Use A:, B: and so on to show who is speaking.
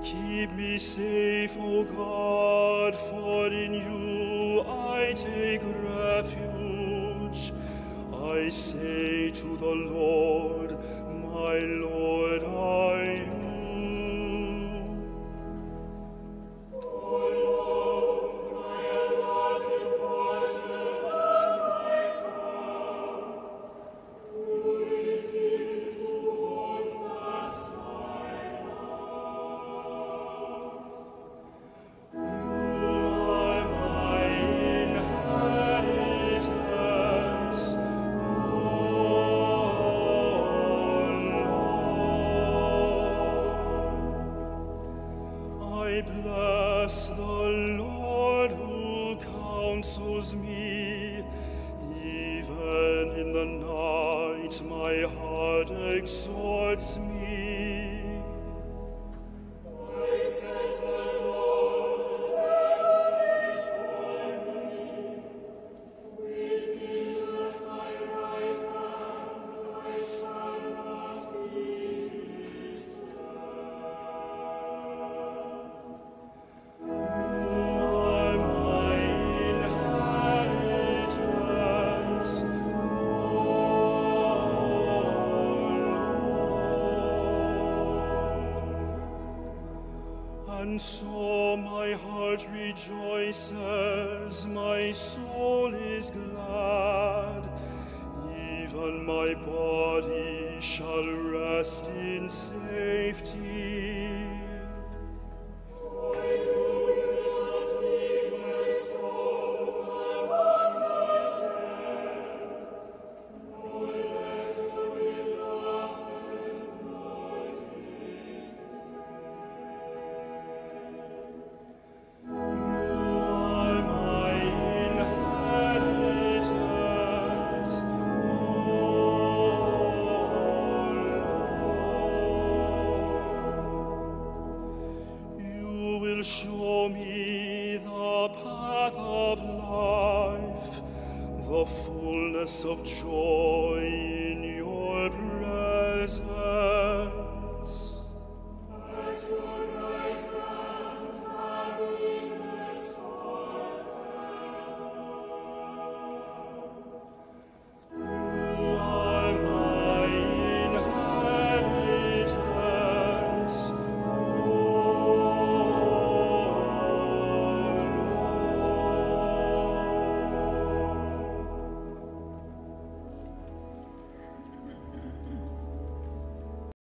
A: Keep me safe, O God, for in you I take refuge. I say to the Lord, my Lord, are you? I bless the Lord who counsels me. Even in the night my heart exhorts me. And so my heart rejoices, my soul is glad, even my body shall rest in safety. Show me the path of life, the fullness of joy